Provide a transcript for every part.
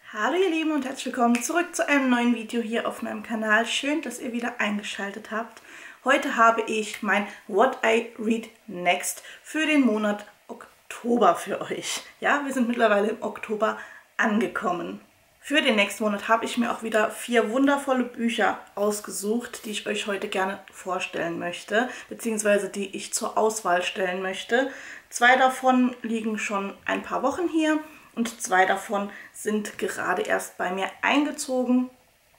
Hallo ihr Lieben und herzlich willkommen zurück zu einem neuen Video hier auf meinem Kanal. Schön, dass ihr wieder eingeschaltet habt. Heute habe ich mein What I Read Next für den Monat Oktober für euch. Ja, wir sind mittlerweile im Oktober angekommen. Für den nächsten Monat habe ich mir auch wieder 4 wundervolle Bücher ausgesucht, die ich euch heute gerne vorstellen möchte, beziehungsweise die ich zur Auswahl stellen möchte. 2 davon liegen schon ein paar Wochen hier und 2 davon sind gerade erst bei mir eingezogen.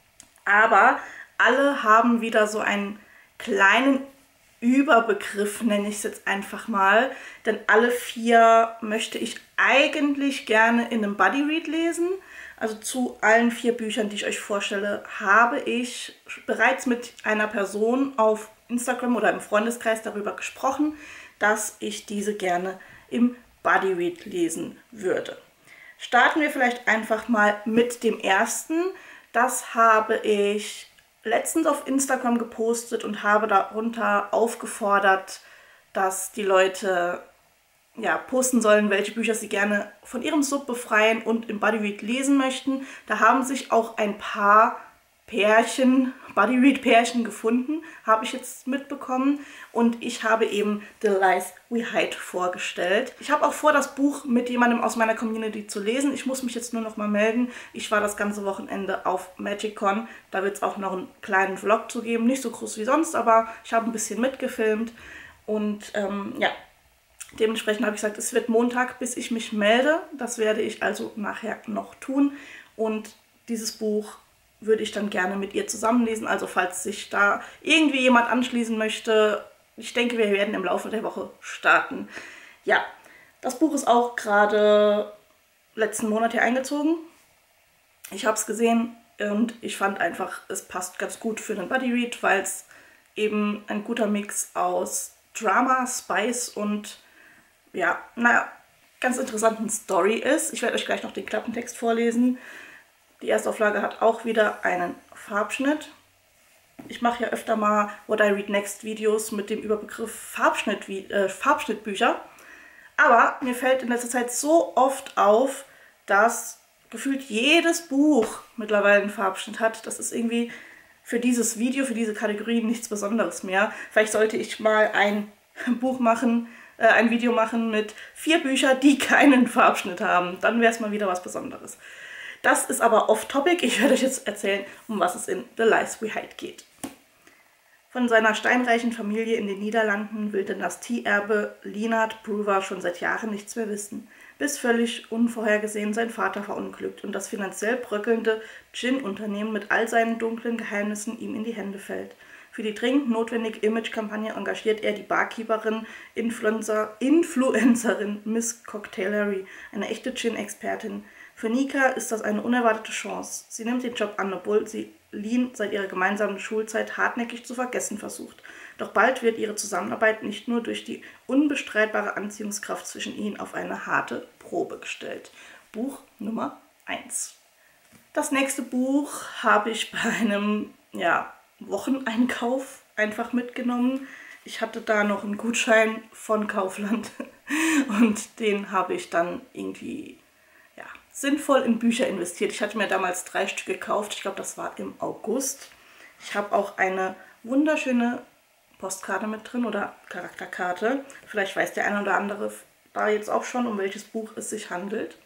Aber alle haben wieder so einen kleinen Überbegriff, nenne ich es jetzt einfach mal. Denn alle 4 möchte ich eigentlich gerne in einem Buddy Read lesen. Also zu allen 4 Büchern, die ich euch vorstelle, habe ich bereits mit einer Person auf Instagram oder im Freundeskreis darüber gesprochen, dass ich diese gerne im Buddy Read lesen würde. Starten wir vielleicht einfach mal mit dem ersten. Das habe ich letztens auf Instagram gepostet und habe darunter aufgefordert, dass die Leute posten sollen, welche Bücher sie gerne von ihrem Sub befreien und im Buddy Read lesen möchten. Da haben sich auch ein paar Pärchen, Buddy Read Pärchen gefunden, habe ich jetzt mitbekommen. Und ich habe eben The Lies We Hide vorgestellt. Ich habe auch vor, das Buch mit jemandem aus meiner Community zu lesen. Ich muss mich jetzt nur noch mal melden. Ich war das ganze Wochenende auf MagicCon. Da wird es auch noch einen kleinen Vlog zu geben. Nicht so groß wie sonst, aber ich habe ein bisschen mitgefilmt. Und dementsprechend habe ich gesagt, es wird Montag, bis ich mich melde. Das werde ich also nachher noch tun. Und dieses Buch würde ich dann gerne mit ihr zusammenlesen. Also falls sich da irgendwie jemand anschließen möchte, ich denke, wir werden im Laufe der Woche starten. Ja, das Buch ist auch gerade letzten Monat hier eingezogen. Ich habe es gesehen und ich fand einfach, es passt ganz gut für einen Buddy Read, weil es eben ein guter Mix aus Drama, Spice und ganz interessanten Story ist. Ich werde euch gleich noch den Klappentext vorlesen. Die Erstauflage hat auch wieder einen Farbschnitt. Ich mache ja öfter mal What I Read Next Videos mit dem Überbegriff Farbschnittbücher. Aber mir fällt in letzter Zeit so oft auf, dass gefühlt jedes Buch mittlerweile einen Farbschnitt hat. Das ist irgendwie für dieses Video, für diese Kategorie nichts Besonderes mehr. Vielleicht sollte ich mal ein Video machen mit 4 Büchern, die keinen Farbschnitt haben. Dann wäre es mal wieder was Besonderes. Das ist aber off-topic. Ich werde euch jetzt erzählen, um was es in The Lies We Hide geht. Von seiner steinreichen Familie in den Niederlanden will Dynastieerbe Leonard Brewer schon seit Jahren nichts mehr wissen, bis völlig unvorhergesehen sein Vater verunglückt und das finanziell bröckelnde Gin-Unternehmen mit all seinen dunklen Geheimnissen ihm in die Hände fällt. Für die dringend notwendige Image-Kampagne engagiert er die Barkeeperin, Influencerin Miss Cocktaillery, eine echte Gin-Expertin. Für Nika ist das eine unerwartete Chance. Sie nimmt den Job an, obwohl sie Lean seit ihrer gemeinsamen Schulzeit hartnäckig zu vergessen versucht. Doch bald wird ihre Zusammenarbeit nicht nur durch die unbestreitbare Anziehungskraft zwischen ihnen auf eine harte Probe gestellt. Buch Nummer 1. Das nächste Buch habe ich bei einem Wocheneinkauf einfach mitgenommen. Ich hatte da noch einen Gutschein von Kaufland und den habe ich dann irgendwie sinnvoll in Bücher investiert. Ich hatte mir damals 3 Stück gekauft. Ich glaube, das war im August. Ich habe auch eine wunderschöne Postkarte mit drin oder Charakterkarte. Vielleicht weiß der eine oder andere da jetzt auch schon, um welches Buch es sich handelt.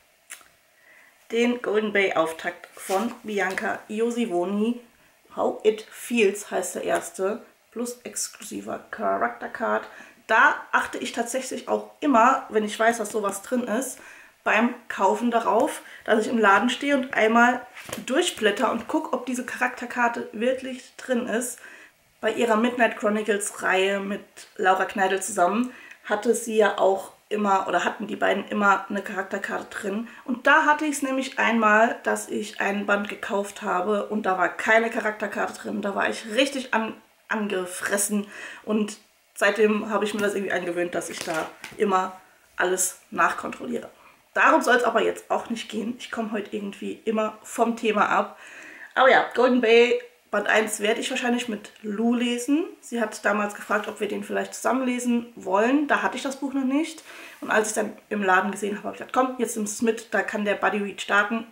Den Golden Bay Auftakt von Bianca Iosivoni. How It Feels heißt der erste, plus exklusiver Charaktercard. Da achte ich tatsächlich auch immer, wenn ich weiß, dass sowas drin ist, beim Kaufen darauf, dass ich im Laden stehe und einmal durchblätter und gucke, ob diese Charakterkarte wirklich drin ist. Bei ihrer Midnight Chronicles Reihe mit Laura Kneidl zusammen hatte sie ja auch immer, oder hatten die beiden immer eine Charakterkarte drin. Und da hatte ich es nämlich einmal, dass ich einen Band gekauft habe und da war keine Charakterkarte drin. Da war ich richtig angefressen und seitdem habe ich mir das irgendwie angewöhnt, dass ich da immer alles nachkontrolliere. Darum soll es aber jetzt auch nicht gehen. Ich komme heute irgendwie immer vom Thema ab. Aber ja, Golden Bay Band 1 werde ich wahrscheinlich mit Lou lesen. Sie hat damals gefragt, ob wir den vielleicht zusammen lesen wollen. Da hatte ich das Buch noch nicht. Und als ich es dann im Laden gesehen habe, habe ich gesagt, komm, jetzt nimmst du es mit. Da kann der Buddy Read starten.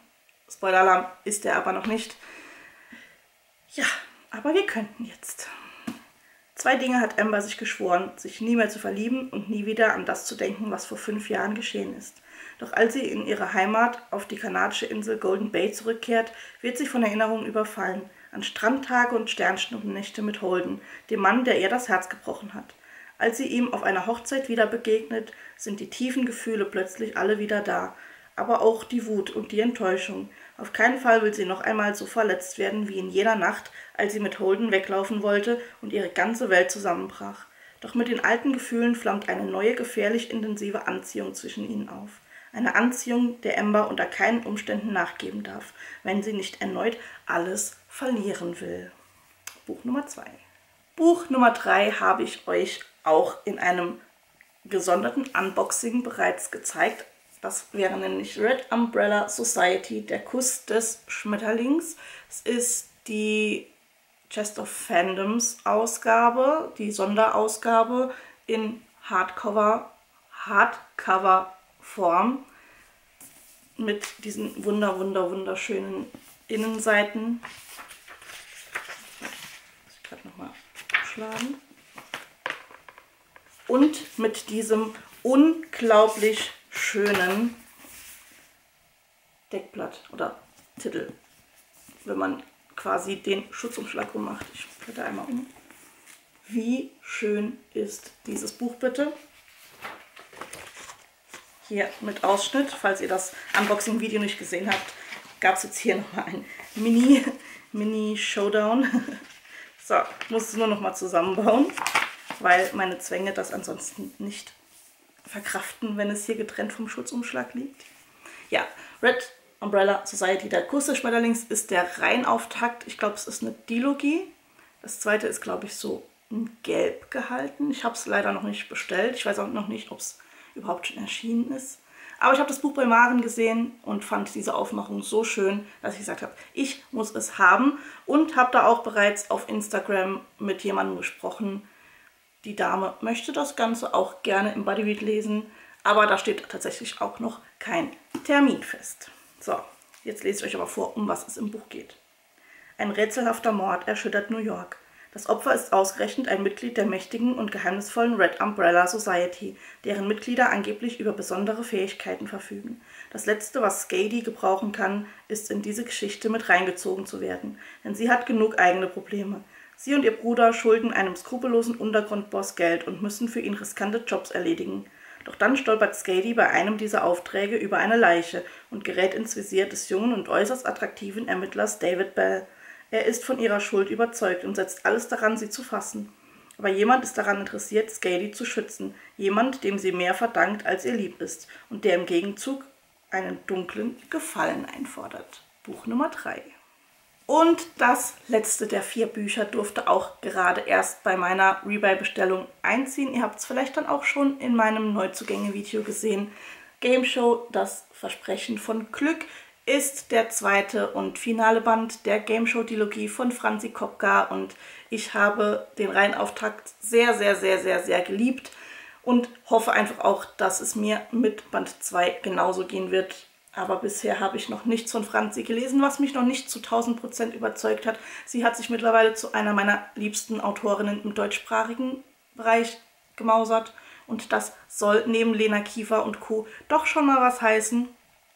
Spoiler-Alarm ist er aber noch nicht. Ja, aber wir könnten jetzt. 2 Dinge hat Amber sich geschworen, sich nie mehr zu verlieben und nie wieder an das zu denken, was vor 5 Jahren geschehen ist. Doch als sie in ihre Heimat auf die kanadische Insel Golden Bay zurückkehrt, wird sie von Erinnerungen überfallen, an Strandtage und Sternschnuppennächte mit Holden, dem Mann, der ihr das Herz gebrochen hat. Als sie ihm auf einer Hochzeit wieder begegnet, sind die tiefen Gefühle plötzlich alle wieder da, aber auch die Wut und die Enttäuschung. Auf keinen Fall will sie noch einmal so verletzt werden wie in jener Nacht, als sie mit Holden weglaufen wollte und ihre ganze Welt zusammenbrach. Doch mit den alten Gefühlen flammt eine neue, gefährlich intensive Anziehung zwischen ihnen auf. Eine Anziehung, der Amber unter keinen Umständen nachgeben darf, wenn sie nicht erneut alles verlieren will. Buch Nummer 2. Buch Nummer 3 habe ich euch auch in einem gesonderten Unboxing bereits gezeigt. Das wäre nämlich Red Umbrella Society, der Kuss des Schmetterlings. Es ist die Chest of Fandoms Ausgabe, die Sonderausgabe in Hardcover-Form mit diesen wunderschönen Innenseiten. Muss ich gerade nochmal schlagen. Und mit diesem unglaublich schönen Deckblatt oder Titel, wenn man quasi den Schutzumschlag rummacht. Ich blätter einmal um. Wie schön ist dieses Buch bitte? Hier mit Ausschnitt, falls ihr das Unboxing-Video nicht gesehen habt, gab es jetzt hier nochmal ein Mini-Showdown. So, ich muss es nur nochmal zusammenbauen, weil meine Zwänge das ansonsten nicht verkraften, wenn es hier getrennt vom Schutzumschlag liegt. Ja, Red Umbrella Society, der Kuss des Schmetterlings, ist der Reihenauftakt. Ich glaube, es ist eine Dilogie. Das zweite ist, glaube ich, so in Gelb gehalten. Ich habe es leider noch nicht bestellt. Ich weiß auch noch nicht, ob es überhaupt schon erschienen ist. Aber ich habe das Buch bei Maren gesehen und fand diese Aufmachung so schön, dass ich gesagt habe, ich muss es haben. Und habe da auch bereits auf Instagram mit jemandem gesprochen. Die Dame möchte das Ganze auch gerne im Bodyread lesen, aber da steht tatsächlich auch noch kein Termin fest. So, jetzt lese ich euch aber vor, um was es im Buch geht. Ein rätselhafter Mord erschüttert New York. Das Opfer ist ausgerechnet ein Mitglied der mächtigen und geheimnisvollen Red Umbrella Society, deren Mitglieder angeblich über besondere Fähigkeiten verfügen. Das Letzte, was Skady gebrauchen kann, ist in diese Geschichte mit reingezogen zu werden, denn sie hat genug eigene Probleme. Sie und ihr Bruder schulden einem skrupellosen Untergrundboss Geld und müssen für ihn riskante Jobs erledigen. Doch dann stolpert Skady bei einem dieser Aufträge über eine Leiche und gerät ins Visier des jungen und äußerst attraktiven Ermittlers David Bell. Er ist von ihrer Schuld überzeugt und setzt alles daran, sie zu fassen. Aber jemand ist daran interessiert, Skady zu schützen. Jemand, dem sie mehr verdankt, als ihr lieb ist und der im Gegenzug einen dunklen Gefallen einfordert. Buch Nummer 3. Und das letzte der 4 Bücher durfte auch gerade erst bei meiner Rebuy-Bestellung einziehen. Ihr habt es vielleicht dann auch schon in meinem Neuzugänge-Video gesehen. Game Show, das Versprechen von Glück, ist der 2. und finale Band der Game Show-Dilogie von Franzi Kopka. Und ich habe den Reihenauftakt sehr geliebt und hoffe einfach auch, dass es mir mit Band 2 genauso gehen wird. Aber bisher habe ich noch nichts von Franzi gelesen, was mich noch nicht zu 1000% überzeugt hat. Sie hat sich mittlerweile zu einer meiner liebsten Autorinnen im deutschsprachigen Bereich gemausert. Und das soll neben Lena Kiefer und Co. doch schon mal was heißen.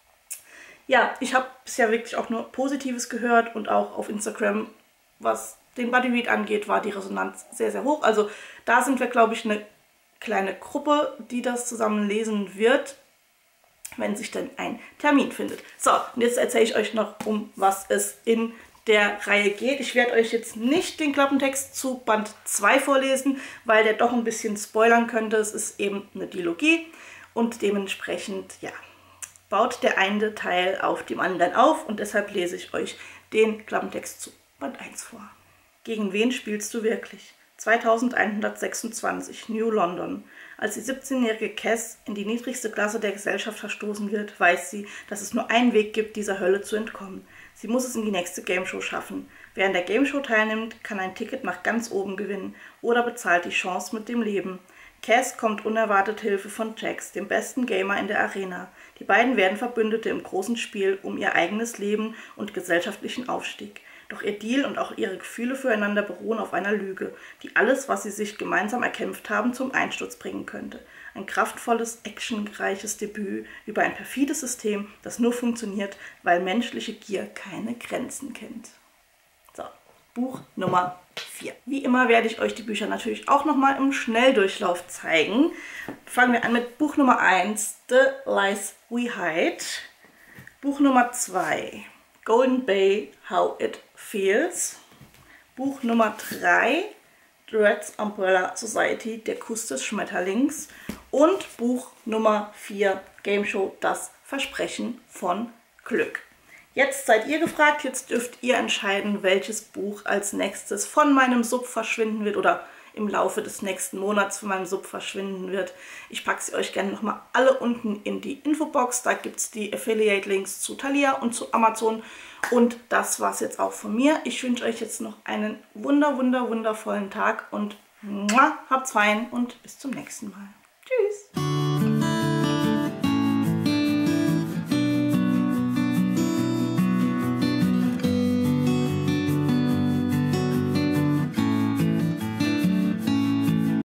Ja, ich habe bisher wirklich auch nur Positives gehört und auch auf Instagram, was den Bodyread angeht, war die Resonanz sehr hoch. Also da sind wir, glaube ich, eine kleine Gruppe, die das zusammen lesen wird, wenn sich denn ein Termin findet. So, und jetzt erzähle ich euch noch, um was es in der Reihe geht. Ich werde euch jetzt nicht den Klappentext zu Band 2 vorlesen, weil der doch ein bisschen spoilern könnte. Es ist eben eine Dilogie und dementsprechend, ja, baut der eine Teil auf dem anderen auf und deshalb lese ich euch den Klappentext zu Band 1 vor. Gegen wen spielst du wirklich? 2126, New London. Als die 17-jährige Cass in die niedrigste Klasse der Gesellschaft verstoßen wird, weiß sie, dass es nur einen Weg gibt, dieser Hölle zu entkommen. Sie muss es in die nächste Gameshow schaffen. Wer an der Gameshow teilnimmt, kann ein Ticket nach ganz oben gewinnen oder bezahlt die Chance mit dem Leben. Cass kommt unerwartet Hilfe von Jax, dem besten Gamer in der Arena. Die beiden werden Verbündete im großen Spiel um ihr eigenes Leben und gesellschaftlichen Aufstieg. Doch ihr Deal und auch ihre Gefühle füreinander beruhen auf einer Lüge, die alles, was sie sich gemeinsam erkämpft haben, zum Einsturz bringen könnte. Ein kraftvolles, actionreiches Debüt über ein perfides System, das nur funktioniert, weil menschliche Gier keine Grenzen kennt. So, Buch Nummer 4. Wie immer werde ich euch die Bücher natürlich auch nochmal im Schnelldurchlauf zeigen. Fangen wir an mit Buch Nummer 1, The Lies We Hide. Buch Nummer 2, Golden Bay, How It Feels. Buch Nummer 3, Dread's Umbrella Society, der Kuss des Schmetterlings. Und Buch Nummer 4, Game Show, das Versprechen von Glück. Jetzt seid ihr gefragt, jetzt dürft ihr entscheiden, welches Buch als nächstes von meinem Sub verschwinden wird oder im Laufe des nächsten Monats von meinem Sub verschwinden wird. Ich packe sie euch gerne nochmal alle unten in die Infobox. Da gibt es die Affiliate-Links zu Thalia und zu Amazon. Und das war es jetzt auch von mir. Ich wünsche euch jetzt noch einen wundervollen Tag und habt's fein und bis zum nächsten Mal. Tschüss!